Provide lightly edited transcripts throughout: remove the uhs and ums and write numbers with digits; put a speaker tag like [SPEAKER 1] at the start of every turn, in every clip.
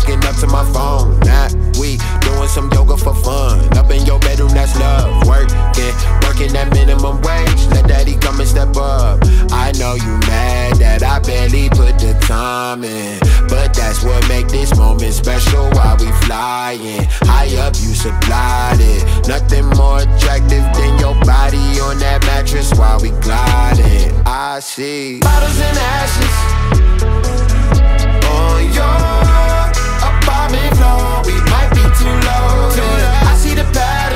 [SPEAKER 1] waking up to my phone. Now we doing some yoga for fun. Up in your bedroom, that's love. Working that minimum wage. Let daddy come and step up. I know you mad that I barely put the time in, but that's what make this moment special while we flying. High up, you supplied it. Nothing more attractive than your body on that mattress while we gliding. I see bottles and ashes on your apartment floor. We might be too low. I see the pattern.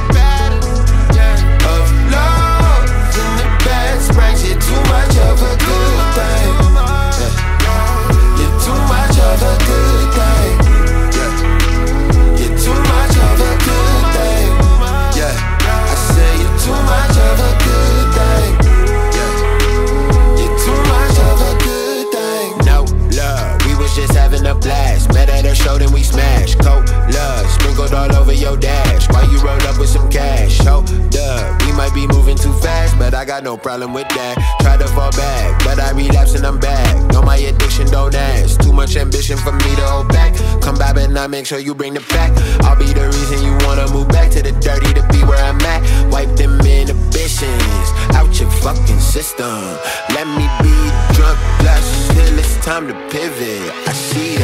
[SPEAKER 1] Yeah. Of love in the bed sprangs. You're too much of a good thing. Yeah. You're too much of a good thing. Yeah. You're too much of a good thing. Yeah. I say you're too much of a good thing. Yeah. You're too much of a good thing. No love, we was just having a blast. Met at a show, then we smashed. Cold love, sprinkled all over your dash while you rolled up with some cash. Hold up, we might be moving too fast, but I got no problem with that. Try to fall back, but I relapse and I'm back. Know my addiction, don't ask. Too much ambition for me to hold back. Come back and I make sure you bring the pack. I'll be the reason you wanna move back to the dirty to be where I'm at. Wipe them inhibitions out your fucking system. Let me be drunk plus till it's time to pivot. I see